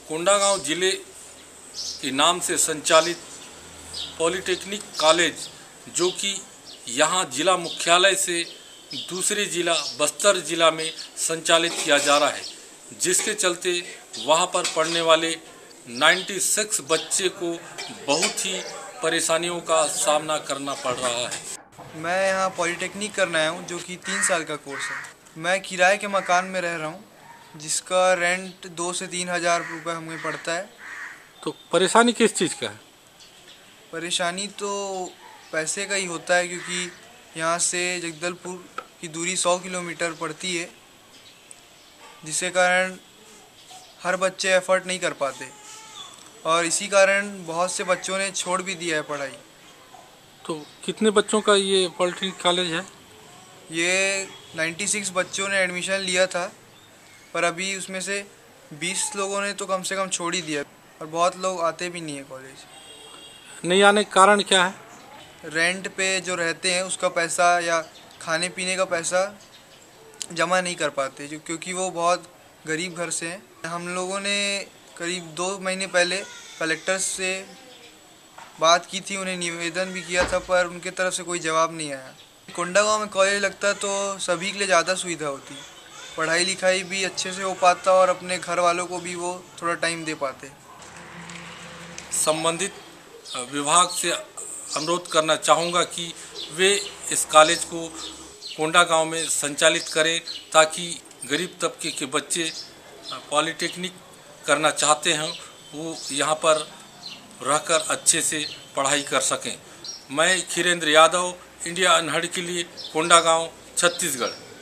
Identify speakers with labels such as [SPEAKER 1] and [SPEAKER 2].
[SPEAKER 1] कोंडागांव जिले के नाम से संचालित पॉलिटेक्निक कॉलेज, जो कि यहाँ जिला मुख्यालय से दूसरे जिला बस्तर जिला में संचालित किया जा रहा है, जिसके चलते वहाँ पर पढ़ने वाले 96 बच्चे को बहुत ही परेशानियों का सामना करना पड़ रहा है।
[SPEAKER 2] मैं यहाँ पॉलिटेक्निक करना आया हूँ, जो कि 3 साल का कोर्स है। मैं किराए के मकान में रह रहा हूँ, जिसका रेंट 2 से 3 हज़ार रुपये हमें पड़ता है।
[SPEAKER 1] तो परेशानी किस चीज़ का है?
[SPEAKER 2] परेशानी तो पैसे का ही होता है, क्योंकि यहाँ से जगदलपुर की दूरी 100 किलोमीटर पड़ती है, जिसके कारण हर बच्चे एफर्ट नहीं कर पाते और इसी कारण बहुत से बच्चों ने छोड़ भी दिया है पढ़ाई।
[SPEAKER 1] तो कितने बच्चों का ये पॉलिटेक्निक कॉलेज है?
[SPEAKER 2] ये 96 बच्चों ने एडमिशन लिया था, पर अभी उसमें से 20 लोगों ने तो कम से कम छोड़ ही दिया और बहुत लोग आते भी नहीं है कॉलेज।
[SPEAKER 1] नहीं आने का कारण क्या है?
[SPEAKER 2] रेंट पे जो रहते हैं उसका पैसा या खाने पीने का पैसा जमा नहीं कर पाते, जो क्योंकि वो बहुत गरीब घर से हैं। हम लोगों ने करीब 2 महीने पहले कलेक्टर से बात की थी, उन्हें निवेदन भी किया था, पर उनके तरफ से कोई जवाब नहीं आया। कोंडागांव में कॉलेज लगता तो सभी के लिए ज़्यादा सुविधा होती, पढ़ाई लिखाई भी अच्छे से हो पाता और अपने घर वालों को भी वो थोड़ा टाइम दे पाते।
[SPEAKER 1] संबंधित विभाग से अनुरोध करना चाहूँगा कि वे इस कॉलेज को कोंडागांव में संचालित करें, ताकि गरीब तबके के बच्चे पॉलिटेक्निक करना चाहते हैं वो यहाँ पर रहकर अच्छे से पढ़ाई कर सकें। मैं खीरेंद्र यादव, इंडिया अनहर्ड के लिए, कोंडागांव, छत्तीसगढ़।